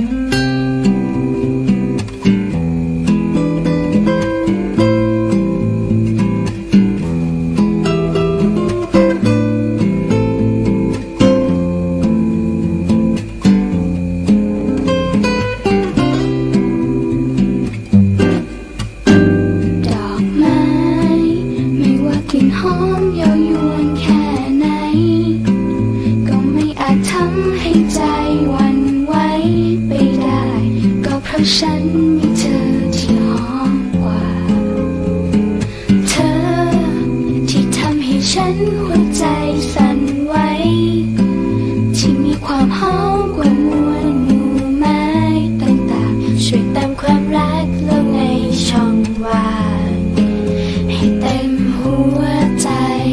ฉันมีเธอที่หอมกว่าเธอที่ทำให้ฉันหัวใจสั่นไหวที่มีความหอมกว่ามวลหมู่ไม้ต่างๆช่วยเติมความรักลงในช่องว่างให้เต็มหัวใจ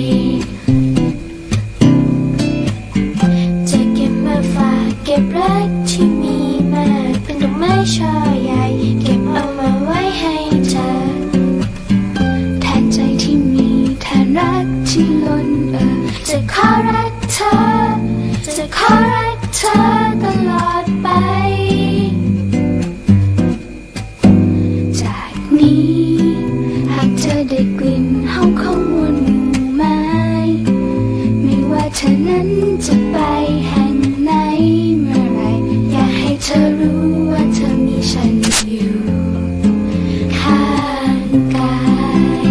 จะเก็บมาฝากเก็บรักที่มีมาเป็นดอกไม้ช่อใหญ่เก็บเอามาไว้ให้เธอแทนใจที่มีแทนรักที่ล้นจะขอรักเธอจะขอรักเธอตลอดไปจากนี้หากเธอได้กลิ่นหอมของมวลหมู่ไม้ไม่ว่าเธอนั้นจะไปแห่งไหนเมื่อไรอยากให้เธอรู้ว่าเธอมีฉันอยู่ข้างกาย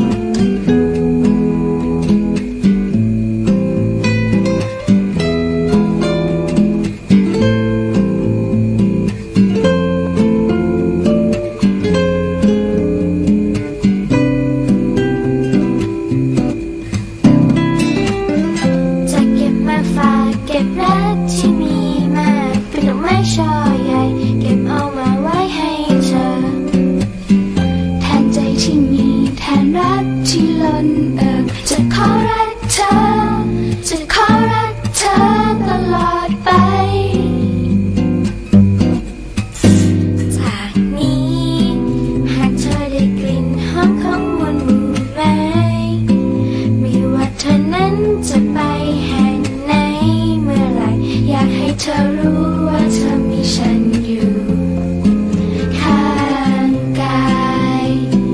จะเก็บมาฝากเก็บรักที่มีมาเป็นดอกไม้ช่อใหญ่เก็บเอามาไว้ให้เธอแทนใจที่มีแทนรักที่ล้นจะขอรักเธอจะขอรักเธอตลอดไปจากนี้หากเธอได้กลิ่นหอมของมวลหมู่ไม้ไม่ว่าเธอนั้นจะไปแห่งไหนเมื่อไรอยากให้เธอรู้ว่าเธอมีฉันอยู่ข้างกาย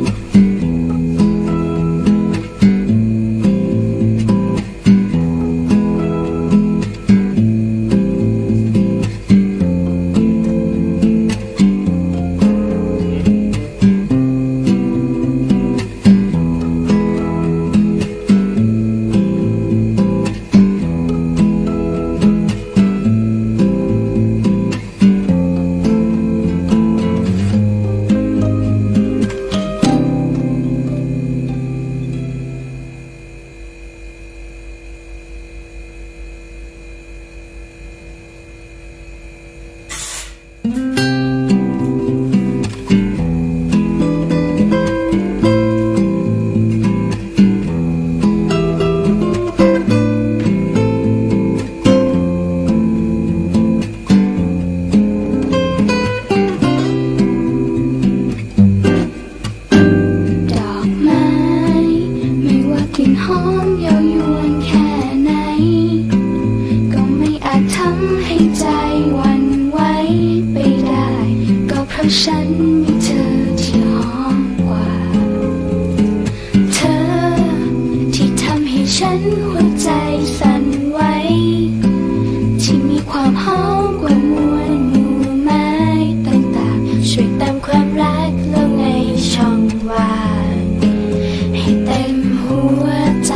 ดอกไม้ไม่ว่ากลิ่นหอมเย้ายวนแค่ไหนก็ไม่อาจทำให้ใจหวั่นไหวไปได้ก็เพราะฉันมีเธอที่หอมกว่าเธอที่ทำให้ฉันหัวใจสั่นไหวที่มีความหอมกว่ามวลหมู่ไม้ต่างๆช่วยเติมความรักลงในช่องว่างให้เต็มหัวใจ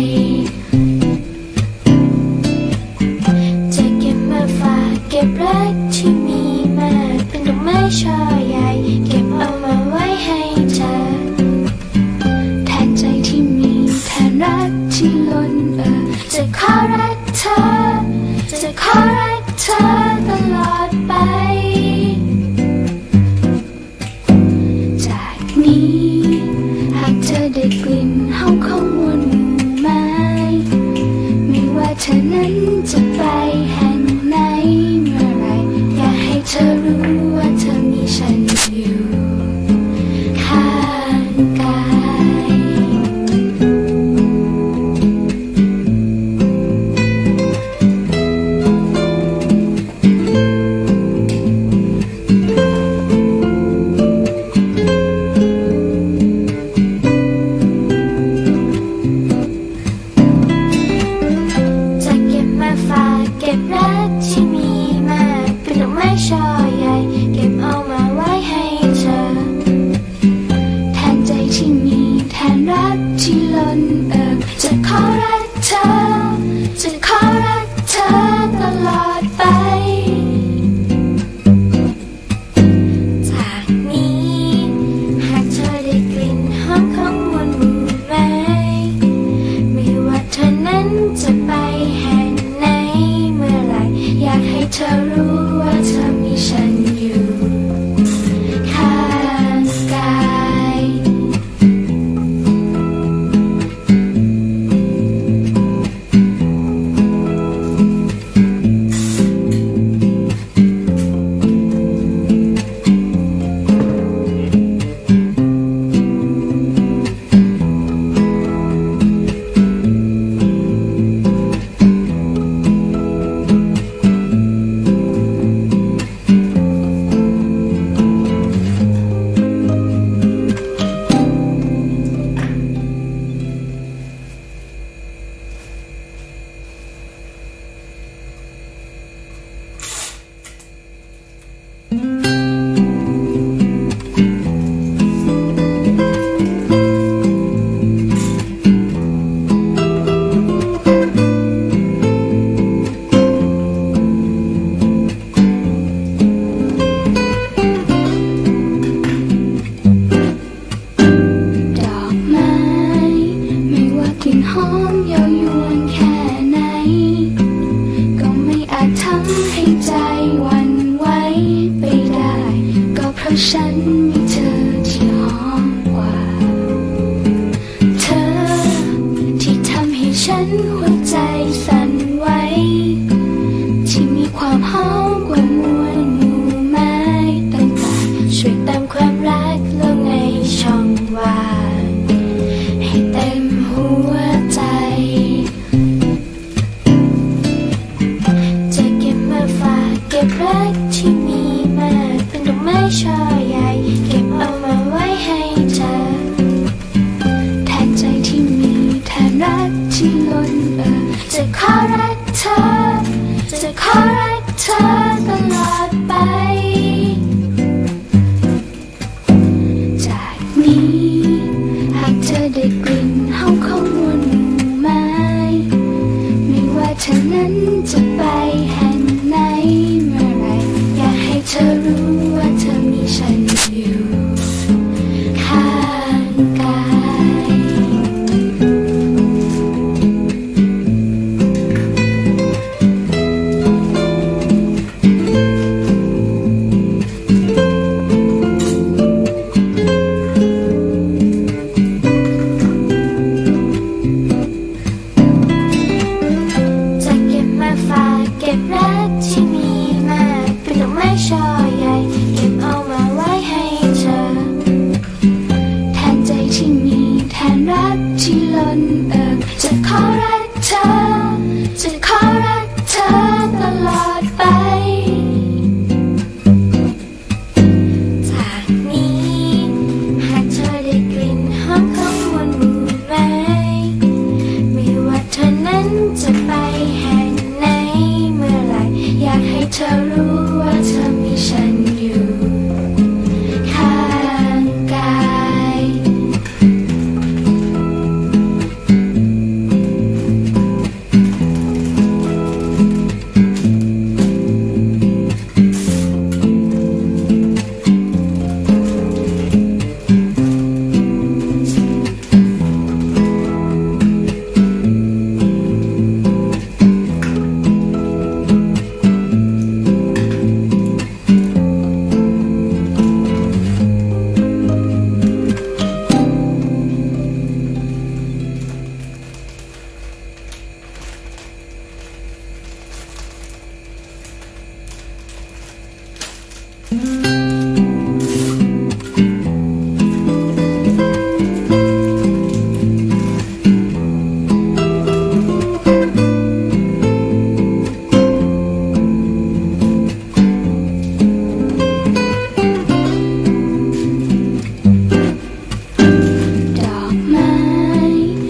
จะเก็บมาฝากเก็บรักที่มีมาเป็นดอกไม้ช่อใหญ่เก็บเอามาไว้ให้เธอแทนใจที่มีแทนรักที่ล้นจะขอรักเธอจะขอรักเธอตลอดไปจากนี้หากเธอได้กลิ่นหอมของมวลหมู่ไม้ไม่ว่าเธอนั้นจะไปแห่งไหนเมื่อไรอยากให้เธอรู้ว่าเธอมีฉันอยู่ข้างกายที่มีมากเป็นดอกไม้ช่อใหญ่เก็บเอามาไว้ให้เธอแทนใจที่มีแทนรักที่ล้นจะขอรักเธอจะขอรักเธอตลอดไปจากนี้หากเธอได้กลิ่นหอมของมวลหมู่ไม้ไม่ว่าเธอนั้นจะไปแห่งไหนเมื่อไหร่อยากให้เธอรู้ว่าเธอมีฉันอยู่ข้างกายหอมเย้ายวนแค่ไหนก็ไม่อาจทำให้ใจหวั่นไหวไปได้ก็เพราะฉันมีเธอที่หอมกว่าเธอที่ทำให้ฉันหัวใจสั่นไหวที่มีความหอมกว่ามวลหมู่ไม้ต่างๆช่วยเติมความรักลงในช่องว่างให้เต็มหัวใจจะเก็บมาฝากเก็บรักที่มีมากเป็นดอกไม้ช่อใหญ่เก็บเอามาไว้ให้เธอแทนใจที่มีแทนรักที่ล้นจะขอรักเธอจะขอรักเธอตลอดไปจากนี้หากเธอได้กลิ่นหอมของมวลหมู่ไม้ไม่ว่าเธอนั้นจะไปแห่งไหนเมื่อไรอยากให้เธอรู้ว่าเธอมีฉันอยู่ข้างกายเก็บรักที่มีมากเป็นดอกไม้ช่อใหญ่เก็บเอามาไว้ให้เธอแทนใจที่มีแทนรักที่ล้นจะขอรักเธอจะขอรักเธอตลอดไปจากนี้หากเธอได้กลิ่นหอมของมวลหมู่ไม้ไม่ว่าเธอนั้นจะไปแห่งอยากให้เธอรู้ว่าเธอมีฉันอยู่ข้างกาย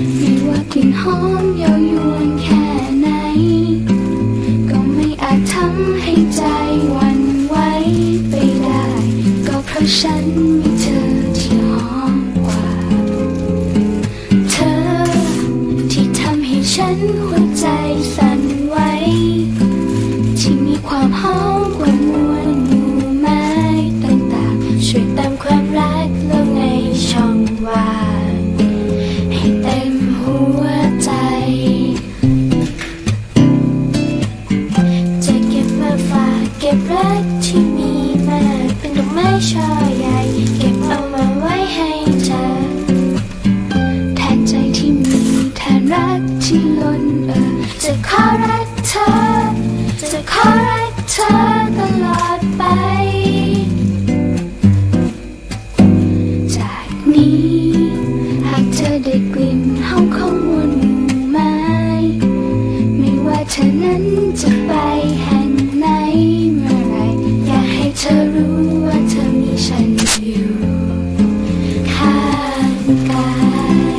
หอมเย้ายวนแค่ไหนก็ไม่อาจทำความหอมกว่ามวลหมู่ไม้ต่างๆช่วยเติมความรักลงในช่องว่างให้เต็มหัวใจจะเก็บมาฝากเก็บรักที่มีมาเป็นดอกไม้ช่อใหญ่เก็บเอามาไว้ให้เธอแทนใจที่มีแทนรักที่ล้นจะขอรักเธอจะขอรักเธอตลอดไปจากนี้หากเธอได้กลิ่นหอมของมวลหมู่ไม้ไม่ว่าเธอนั้นจะไปแห่งไหนเมื่อไรอยากให้เธอรู้ว่าเธอมีฉันอยู่ข้างกาย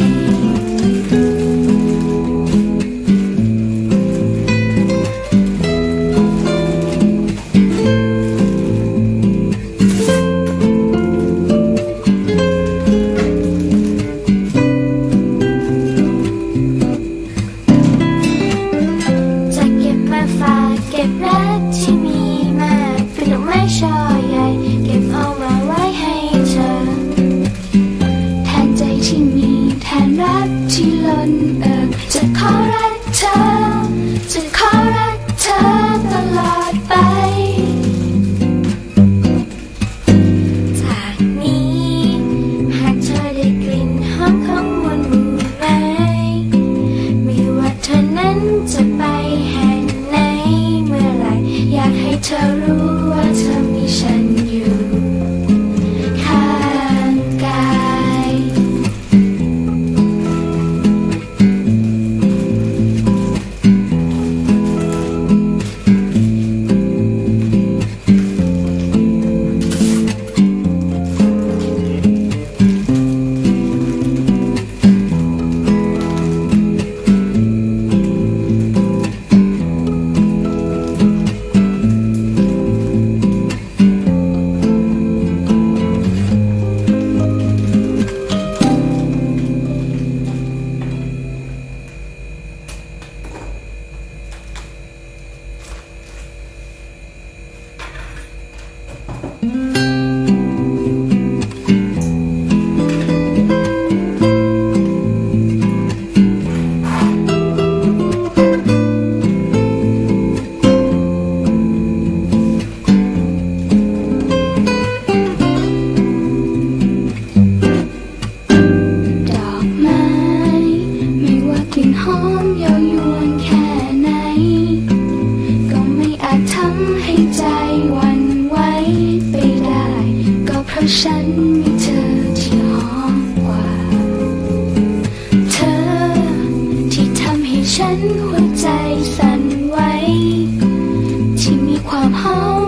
เก็บรักที่มีมาเป็นดอกไม้ช่อใหญ่เก็บเอามาไว้ให้เธอแทนใจที่มีแทนรักที่ล้นจะขอรักเธอจะขอรักเธอตลอดไปจากนี้หากเธอได้กลิ่นหอมของมวลหมู่ไม้ไม่ว่าเธอนั้นจะไปแห่งอยากให้เธอรู้ว่าเธอมีฉันอยู่ข้างกายหอมเย้ายวนแค่ไหนก็ไม่อาจทำให้ใจหวั่นไหวไปได้ก็เพราะฉันมีเธอที่หอมกว่าเธอที่ทำให้ฉันหัวใจสั่นไหวที่มีความหอม